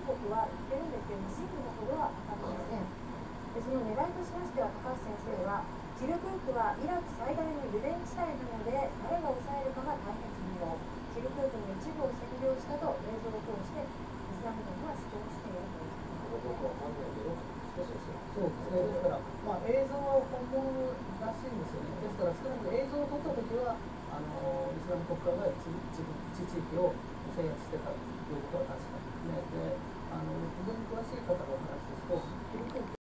国は言ってるんですけども、真偽のほどは分かりません。でその狙いとしましては、高橋先生は、キルクークはイラク最大の油田地帯なので、誰が抑えるかが大変重要。キルクークの一部を占領したと映像を通してイスラム軍は主張しているというどうかわかんないけど、少しですよ。 そうですね。ですから、映像は本物らしいんですよね。ですから、少なくとも映像を撮ったときは、イスラム国家が一地域を制圧してたということは確かですね。で、非常に詳しい方のお話ですと、キルクーク